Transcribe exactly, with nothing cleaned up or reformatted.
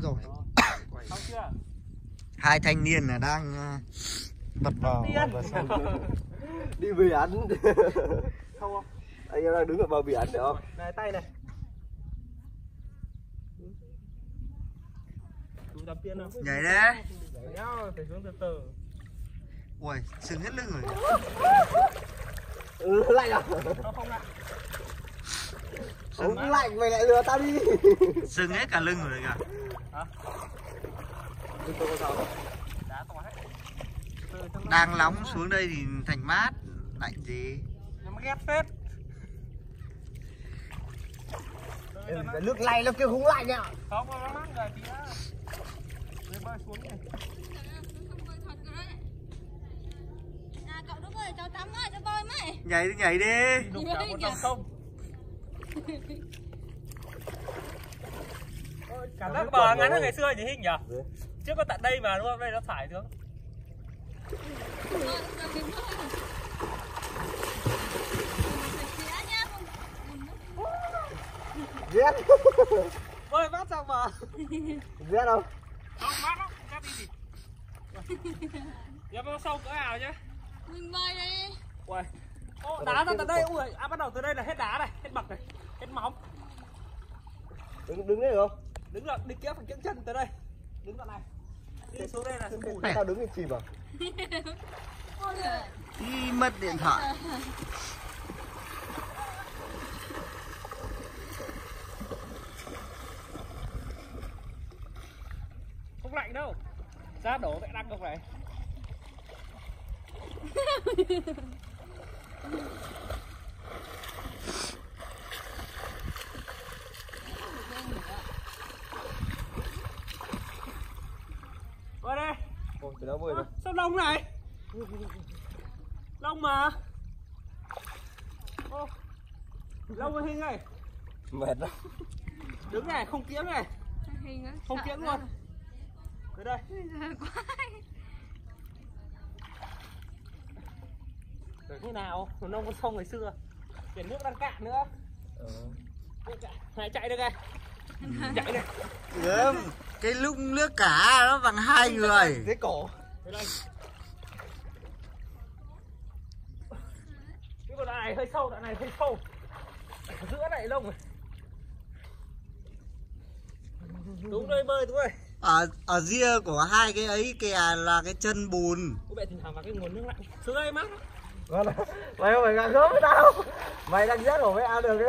rồi. Hai thanh niên là đang bật vào bờ sông. Đi biển. Không. Anh em đang đứng ở bờ biển được không? Này tay này. Nhảy đấy. Nhảy nhau, phải xuống từ từ. Ui, sưng hết lưng rồi. Ừ, lạnh à? Không, không lạnh. Không lạnh, mày lại lừa tao đi. Sưng hết cả lưng rồi kìa. Hả? Đá to hết. Đang nóng xuống đây thì thành mát. Lạnh gì? Nhưng mà ghét phết. Ừ, cái nước lạnh nó kêu không lạnh nhá. Không, nó mát rồi tí á. Lên bơi xuống này. À, cậu Đức ơi, cháu tắm ơi, cho bơi mày. Nhảy đi, nhảy đi. Đục cả một dòng sông. Cảm giác bờ ngắn hơn ngày xưa nhỉ Hinh nhỉ? Trước có tận đây mà đúng không? Đây nó phải xuống. Ghét. Bơi mát xong mà. Ghét không? Không mát lắm, ghét đi gì. Giờ vào sâu cỡ nào nhá? Mình bơi đây. Ui. Ô, đá ra từ đây, ui, à bắt đầu từ đây là hết đá này, hết bậc này, hết móng. Đứng đứng đây được không? Đứng là đi kéo phải kiễng chân tới đây. Đứng đoạn này. Đi xuống đây là xuống bùn. Tao đứng thì chìm à? Đi mất điện thoại. Không lạnh đâu. Ra đổ vậy đăng không này. Qua đây. Ôi, tụi nó bơi rồi. Sao lông này? Lông mà. Ô. Lông với Hinh này. Mệt lắm. Đứng này, không kiễng này. Không kiễng luôn. Tới đây. Rồi thế nào? Nó nông con sông ngày xưa. Biển nước đang cạn nữa. Ờ. Này chạy đây này. Chạy đây. Gớm, cái lúc nước cả nó bằng hai người. Dưới cổ. Tới đây. Cái con này hơi sâu, đoạn này hơi sâu. Giữa này lông rồi. Đúng đây bơi đúng rồi. Ở ở ria của hai cái ấy kìa là cái chân bùn. Bố mẹ thỉnh thoảng vào cái nguồn nước lạnh. Xuống đây mát. Mày không phải gạt gớm với tao. Mày đang ghét của mẹ ăn được đấy.